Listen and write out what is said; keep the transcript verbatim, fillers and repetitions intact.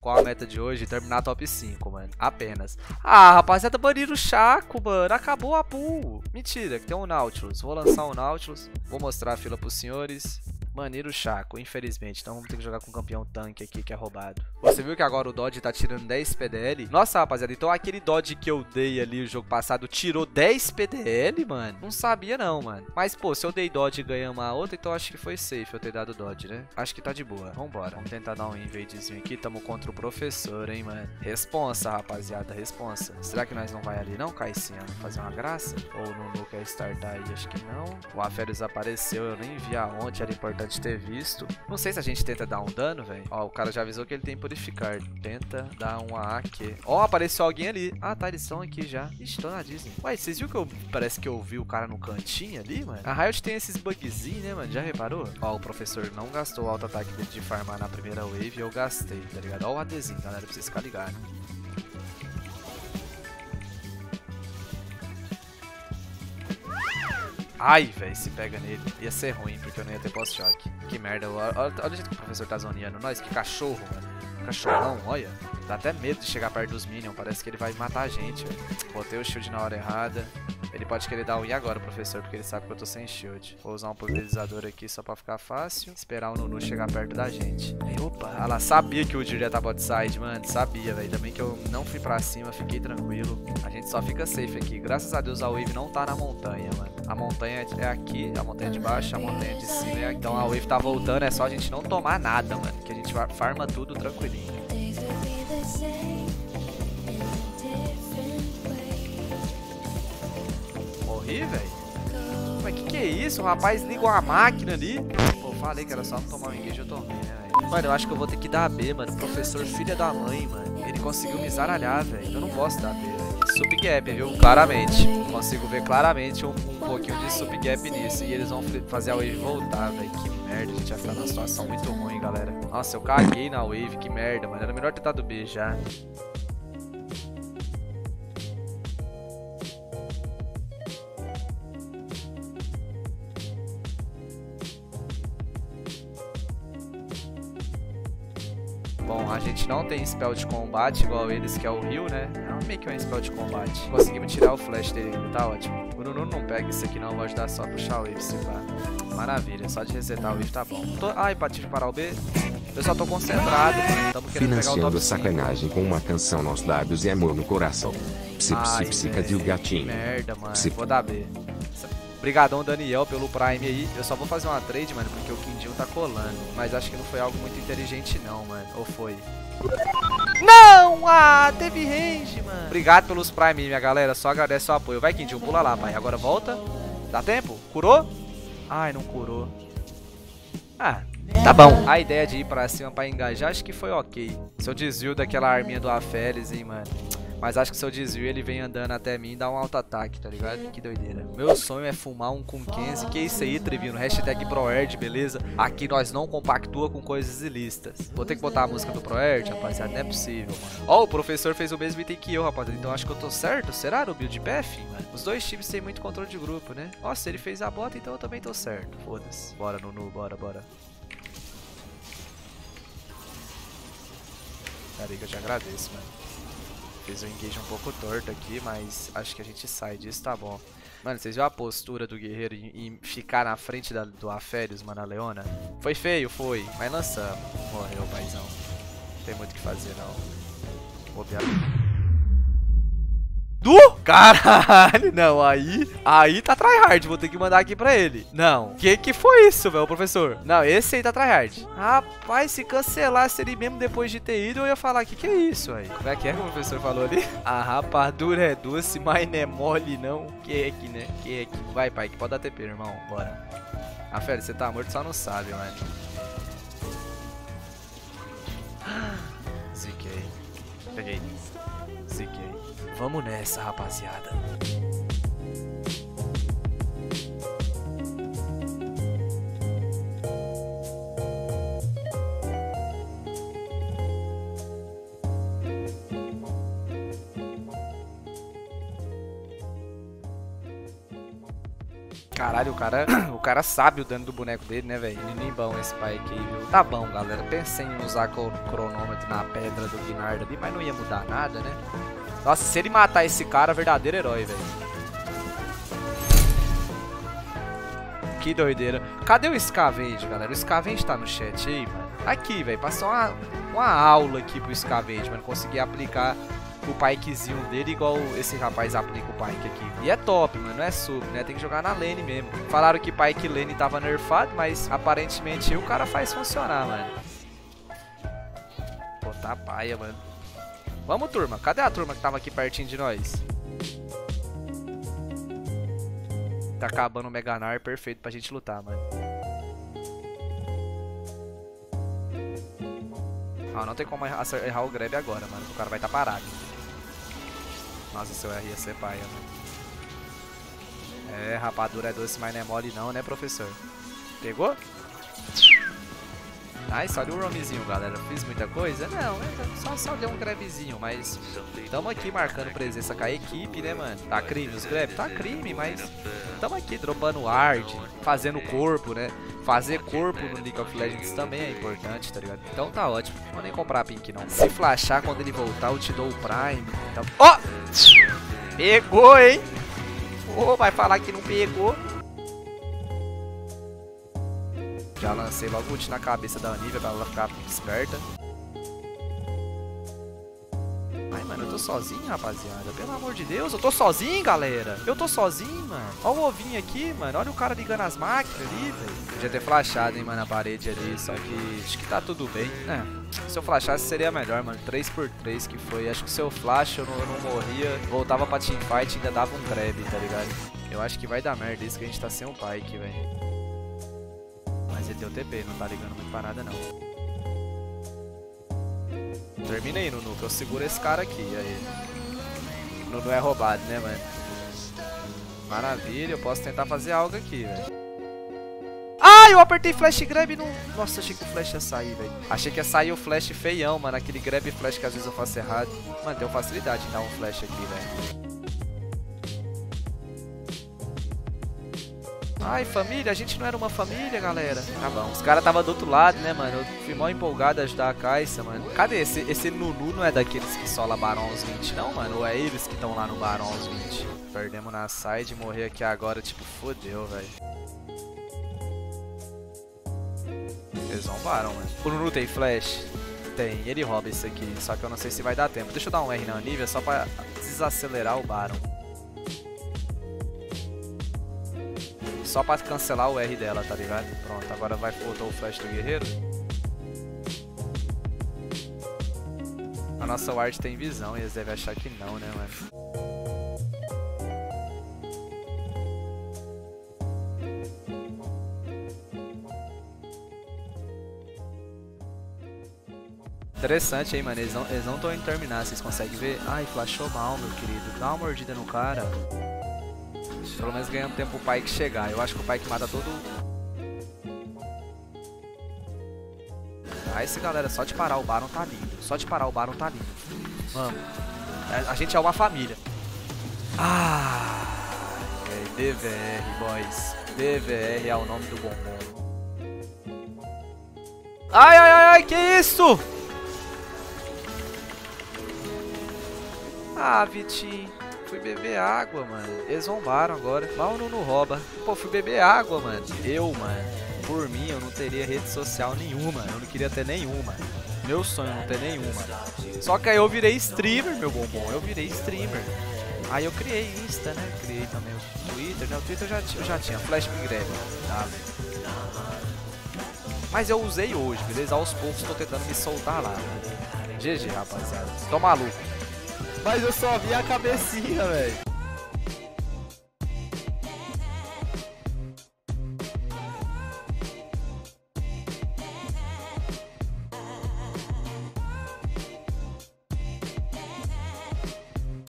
Qual a meta de hoje? Terminar top cinco, mano. Apenas. Ah, rapaziada, baniram o Chaco, mano. Acabou a pool. Mentira, que tem um Nautilus. Vou lançar um Nautilus. Vou mostrar a fila pros senhores. Banir o Chaco, infelizmente. Então vamos ter que jogar com o campeão tanque aqui, que é roubado. Você viu que agora o Dodge tá tirando dez P D L? Nossa, rapaziada, então aquele Dodge que eu dei ali o jogo passado tirou dez P D L, mano? Não sabia não, mano. Mas, pô, se eu dei Dodge e ganhei uma outra, então acho que foi safe eu ter dado Dodge, né? Acho que tá de boa. Vambora. Vamos tentar dar um invadezinho aqui. Tamo contra o professor, hein, mano. Responsa, rapaziada, responsa. Será que nós não vai ali não, Caicinha? Fazer uma graça? Ou o Nunu quer startar aí? Acho que não. O Aphelios apareceu, eu nem vi aonde, era importante de ter visto. Não sei se a gente tenta dar um dano, velho. Ó, o cara já avisou que ele tem purificar. Tenta dar um A Q. Ó, apareceu alguém ali. Ah, tá, eles estão aqui já. Ixi, tô na Disney. Ué, vocês viram que eu... Parece que eu vi o cara no cantinho ali, mano? A Riot tem esses bugzinhos, né, mano? Já reparou? Ó, o professor não gastou o auto-ataque dele de farmar na primeira wave e eu gastei, tá ligado? Ó o ADzinho, galera, pra vocês ficarem ligados. Ai, velho, se pega nele. Ia ser ruim, porque eu não ia ter post-shock. Que merda. Olha, olha o jeito que o professor tá zoneando nós. Que cachorro, mano. Cachorrão, olha. Dá até medo de chegar perto dos minions. Parece que ele vai matar a gente, velho. Botei o shield na hora errada. Ele pode querer dar um I agora, professor, porque ele sabe que eu tô sem shield. Vou usar um pulverizador aqui só pra ficar fácil. Esperar o Nunu chegar perto da gente. Aí, opa, ela sabia que o Udyr ia tá botside, mano. Sabia, velho. Também que eu não fui pra cima, fiquei tranquilo. A gente só fica safe aqui. Graças a Deus a wave não tá na montanha, mano. A montanha é aqui, a montanha de baixo, a montanha de cima é aqui. Então a wave tá voltando, é só a gente não tomar nada, mano. Que a gente farma tudo tranquilinho. Morri, velho? Mas que que é isso? O rapaz ligou a máquina ali. Pô, falei que era só não tomar um engage, eu tomei, né, velho? Mano, eu acho que eu vou ter que dar B, mano. Professor filha da mãe, mano. Ele conseguiu me zaralhar, velho. Eu não posso dar B, velho. Sup gap, viu? Claramente. Consigo ver claramente um, um pouquinho de sup gap nisso. E eles vão fazer a wave voltar, velho. Que merda, a gente vai ficar numa situação muito ruim, galera. Nossa, eu caguei na wave, que merda, mano. Era melhor ter dado B já. Bom, a gente não tem spell de combate igual eles, que é o Rio, né? É meio que um spell de combate. Conseguimos tirar o flash dele, tá ótimo. O Nunu não pega isso aqui não, vou ajudar só a puxar o wave, se pá. Maravilha, só de resetar o wave tá bom. Tô... Ai, pra tive que parar o B. Eu só tô concentrado, mano. Tamo querendo pegar o top cinco. Sacanagem com uma canção nos lábios e amor no coração. Psi, psi, psicadil gatinho. Merda, mano. Psi. Vou dar B. Obrigadão, Daniel, pelo Prime aí. Eu só vou fazer uma trade, mano, porque o Quindinho tá colando. Mas acho que não foi algo muito inteligente, não, mano. Ou foi? Não! Ah, teve range, mano. Obrigado pelos Prime aí, minha galera. Só agradece o apoio. Vai, Quindinho, pula lá, pai. Agora volta. Dá tempo? Curou? Ai, não curou. Ah, tá bom. A ideia de ir pra cima pra engajar, acho que foi ok. Se eu desvio daquela arminha do Aphelios, hein, mano. Mas acho que se eu desvio, ele vem andando até mim e dá um auto-ataque, tá ligado? Que doideira. Meu sonho é fumar um com quinze. Que isso aí, Trevino? Hashtag ProErd, beleza? Aqui nós não compactua com coisas ilícitas. Vou ter que botar a música do ProErd, rapaziada. Não é possível, mano. Ó, oh, o professor fez o mesmo item que eu, rapaziada. Então acho que eu tô certo. Será no build path, mano? Os dois times têm muito controle de grupo, né? Nossa, ele fez a bota, então eu também tô certo. Foda-se. Bora, Nunu. Bora, bora. Peraí que eu te agradeço, mano. Fiz o engage um pouco torto aqui, mas acho que a gente sai disso, tá bom. Mano, vocês viram a postura do guerreiro em, em ficar na frente da, do Aphelios, mano, a Leona? Foi feio, foi, mas lançamos. Morreu, paizão. Não tem muito o que fazer, não. Bobear. Du? Caralho, não, aí, aí tá tryhard, vou ter que mandar aqui pra ele. Não, que que foi isso, velho, professor? Não, esse aí tá tryhard. Rapaz, se cancelasse ele mesmo depois de ter ido, eu ia falar, que que é isso, aí? Como é que é que o professor falou ali? A rapadura é doce, mas não é mole, não. Que é que, né? Que é que. Vai, pai, que pode dar T P, irmão, bora. Ah, Félix, você tá morto, só não sabe, mano. Ziquei. Peguei. Ziquei. Vamos nessa, rapaziada. Caralho, o cara, o cara sabe o dano do boneco dele, né, velho? Nem bom esse pai aqui, viu? Tá bom, galera. Pensei em usar o cronômetro na pedra do Guinard ali, mas não ia mudar nada, né? Nossa, se ele matar esse cara, verdadeiro herói, velho. Que doideira. Cadê o Scavenge, galera? O Scavenge tá no chat aí, mano. Aqui, velho. Passou uma, uma aula aqui pro Scavenge, mano. Conseguir aplicar o pikezinho dele igual esse rapaz aplica o pike aqui. E é top, mano, não é sub, né? Tem que jogar na lane mesmo. Falaram que pike lane tava nerfado, mas aparentemente o cara faz funcionar, mano. Pô, tá paia, mano. Vamos, turma. Cadê a turma que tava aqui pertinho de nós? Tá acabando o Meganar, perfeito pra gente lutar, mano. Ah, não tem como errar, errar o grab agora, mano. O cara vai tá parado. Nossa, seu R ia ser paia, mano. É, rapadura é doce, mas não é mole não, né, professor? Pegou? Nice, olha o roamzinho, galera. Fiz muita coisa? Não, só, só deu um grabzinho, mas tamo aqui marcando presença com a equipe, né, mano? Tá crime os grab? Tá crime, mas tamo aqui dropando ward, fazendo corpo, né? Fazer corpo no League of Legends também é importante, tá ligado? Então tá ótimo. Não vou nem comprar a pink, não. Se flashar quando ele voltar, eu te dou o Prime. Então... Ó! Oh! Pegou, hein? Ô, oh, vai falar que não pegou. Já lancei logo o ult na cabeça da Anivia pra ela ficar esperta. Ai, mano, eu tô sozinho, rapaziada. Pelo amor de Deus, eu tô sozinho, galera. Eu tô sozinho, mano. Olha o ovinho aqui, mano. Olha o cara ligando as máquinas ali, velho. Podia ter flashado, hein, mano, na parede ali. Só que acho que tá tudo bem. É, se eu flashasse seria melhor, mano. três por três que foi. Acho que se eu flash eu não, eu não morria. Voltava pra teamfight e ainda dava um grab, tá ligado? Eu acho que vai dar merda isso que a gente tá sem um pike, velho. Mas ele deu T P, não tá ligando muito pra nada, não. Termina aí, Nunu, que eu seguro esse cara aqui. Aí. Nunu é roubado, né, mano? Maravilha, eu posso tentar fazer algo aqui, velho. Ah, eu apertei flash grab e não... Nossa, achei que o flash ia sair, velho. Achei que ia sair o flash feião, mano. Aquele grab flash que às vezes eu faço errado. Mano, tenho facilidade em dar um flash aqui, velho. Ai, família, a gente não era uma família, galera. Tá bom. Os caras tava do outro lado, né, mano? Eu fui mó empolgado a ajudar a Caixa, mano. Cadê? Esse, esse Nunu não é daqueles que sola Barão aos vinte, não, mano? Ou é eles que estão lá no Barão aos vinte? Perdemos na side, morrer aqui agora, tipo, fodeu, velho. Eles vão Barão, mano. O Nunu tem flash? Tem. Ele rouba isso aqui, só que eu não sei se vai dar tempo. Deixa eu dar um R na Anivia só pra desacelerar o Barão. Só pra cancelar o R dela, tá ligado? Pronto, agora vai voltar o flash do guerreiro. A nossa ward tem visão e eles devem achar que não, né, mano? Interessante aí, mano. Eles não, eles não estão indo terminar, vocês conseguem ver? Ai, flashou mal, meu querido. Dá uma mordida no cara. Pelo menos ganhamos tempo pro Pyke chegar. Eu acho que o Pyke mata todo... Ah, esse galera, só de parar o Baron tá lindo. Só de parar o Baron tá lindo. Vamos. A, a gente é uma família. Ah, é, D V R, boys. D V R é o nome do bombom. Ai, ai, ai, ai, que isso? Ah, Vitinho. Fui beber água, mano. Eles zombaram agora. Mal não rouba. Pô, fui beber água, mano. Eu, mano, por mim, eu não teria rede social nenhuma. Eu não queria ter nenhuma. Meu sonho é não ter nenhuma. Só que aí eu virei streamer, meu bombom. Eu virei streamer. Aí eu criei Insta, né? Criei também o Twitter, né? O Twitter eu já, eu já tinha. Flash Big Grab. Tá? Mas eu usei hoje, beleza? Aos poucos tô tentando me soltar lá. G G, rapaziada. Tô maluco. Mas eu só vi a cabecinha, velho.